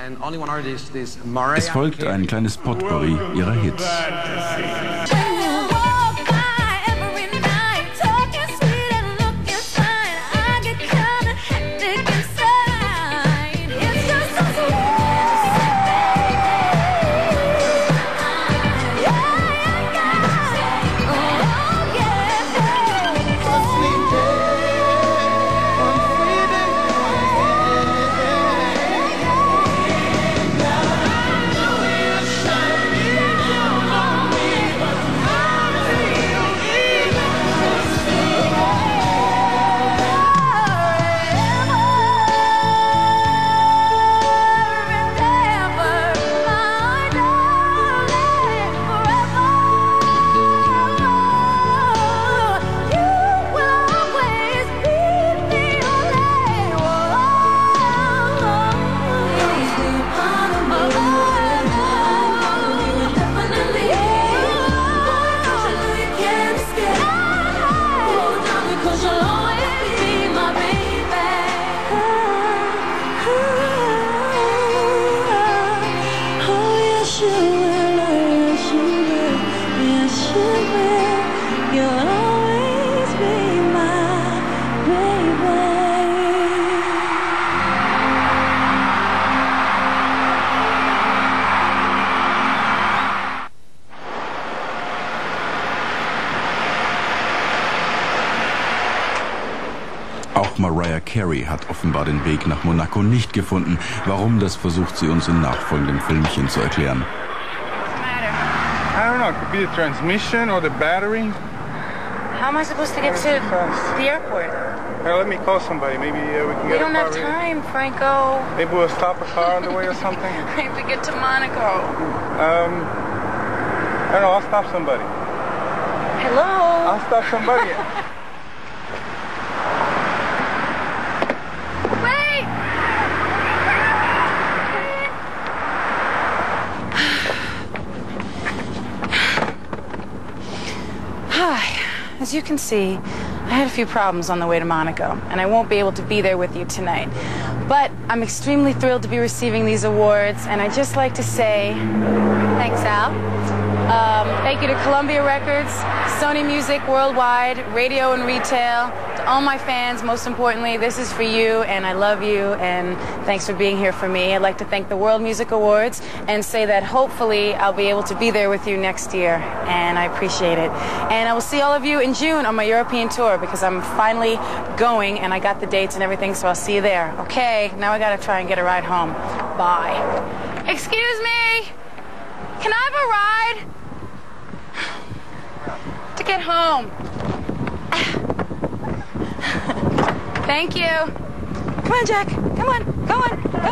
Es folgt ein kleines Potpourri ihrer Hits. Auch Mariah Carey hat offenbar den Weg nach Monaco nicht gefunden. Warum, das versucht sie uns in nachfolgendem Filmchen zu erklären. I don't know, it could be the transmission or the battery. How am I supposed to get to the airport? Hey, let me call somebody. Maybe we can We get a don't car have ready. time, Franco. Maybe we'll stop a car on the way or something. We have to get to Monaco. I don't know, I'll stop somebody. Hello? I'll stop somebody. Wait! Hi. As you can see, I had a few problems on the way to Monaco, and I won't be able to be there with you tonight. But I'm extremely thrilled to be receiving these awards, and I'd just like to say thanks, Al. Thank you to Columbia Records, Sony Music Worldwide, Radio and Retail, to all my fans, most importantly, this is for you, and I love you, and thanks for being here for me. I'd like to thank the World Music Awards and say that hopefully I'll be able to be there with you next year, and I appreciate it. And I will see all of you in June on my European tour, because I'm finally going, and I got the dates and everything, so I'll see you there. Okay, now I gotta try and get a ride home. Bye. Excuse me! Can I have a ride? To get home. Thank you. Come on, Jack. Come on. Go on. Go.